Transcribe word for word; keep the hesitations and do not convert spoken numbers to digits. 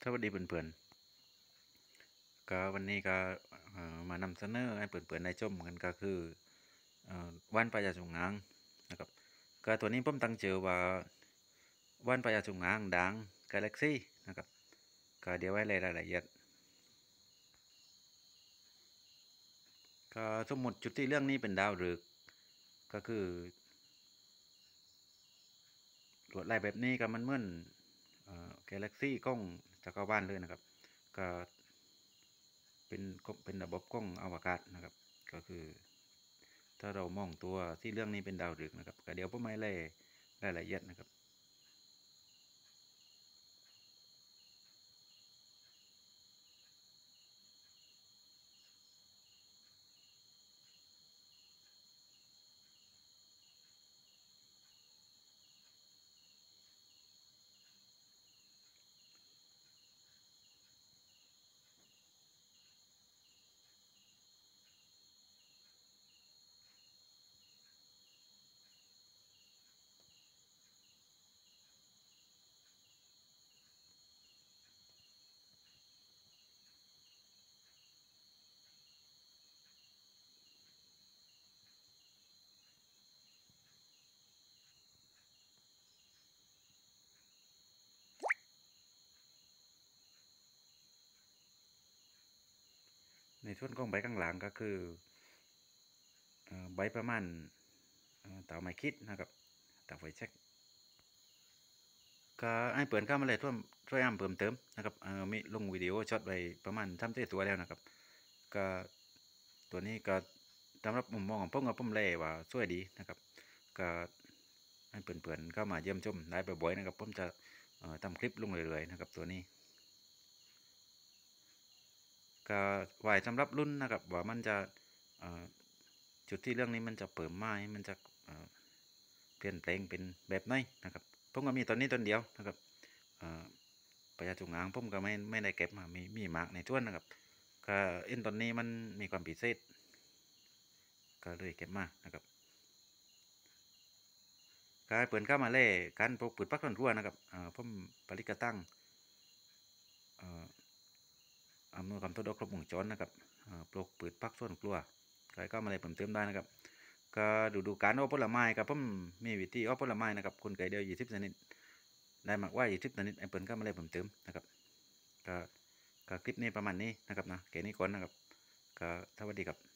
สวัสดีเพื่อนๆก็วันนี้ก็เอ่อมานำเสนอให้เพื่อนๆได้ชมกันก็คือเอ่อว่านพญาจงอางนะครับก็ตัวนี้ผมตั้งชื่อว่าว่านพญาจงอางด่างกาแล็กซี่นะครับก็เดี๋ยวไว้รายละเอียดก็สมมติจุดที่เรื่องนี้เป็นดาวฤกษ์ก็คือลวดลายแบบนี้ก็มันเหมือนเอ่อกาแล็กซี่กล้องจักรวาลเลยนะครับก็เป็นเป็นระบบกล้องอวกาศนะครับก็คือ ถ้าเรามองตัวที่เรื่องนี้เป็นดาวฤกษ์นะครับก็เดี๋ยวผมไม่เล่รายละเอียดนะครับในส่วนของใบข้างหลังก็คือใบประมาณเต่าไม้คิดนะครับเต่าไฟแช็กก็ให้เปิดเข้ามาเลยช่วยช่วยอ้ำเพิ่มเติมนะครับมีลงวิดีโอช็อตไปประมาณทำเตัวแล้วนะครับก็ตัวนี้ก็สำหรับมุมมองของผมกับผมเล่ว่าสวยดีนะครับก็ให้เพื่อนๆเข้ามาเยี่ยมชมได้บ่อยๆนะครับผมจะทำคลิปลงเรื่อยๆนะครับตัวนี้ ก็ไหวสำหรับรุ่นนะครับว่ามันจะจุดที่เรื่องนี้มันจะเปิดไม้มันจะเปลี่ยนแปลงเป็นแบบไหนนะครับผมก็มีตอนนี้ตอนเดียวนะครับประหยัดจุงอางผมก็ไม่ไม่ได้เก็บมามีมีมากในท้วนนะครับก็เอ็นตอนนี้มันมีความพิเศษก็เลยเก็บมานะครับก็ให้เปิดเข้ามาเล่การปลูกพืชพักต้นครัวนะครับผมผลิตกระตั้งอำนวยความสะดวกครบวงจรนะครับปลูกพืชพักส่วนครัวใครก็มาเลยเพิ่มเติมได้นะครับก็ดูดูการเอาผลไม้ครับผมมีวิธีเอาผลไม้นะครับคนไก่เดียวยี่สิบชนิดได้มากว่ายี่สิบชนิดไอ้เปิลก็มาเลยเพิ่มเติมนะครับก็ก็คลิปนี้ประมาณนี้นะครับนะแค่นี้ก่อนนะครับก็สวัสดีครับ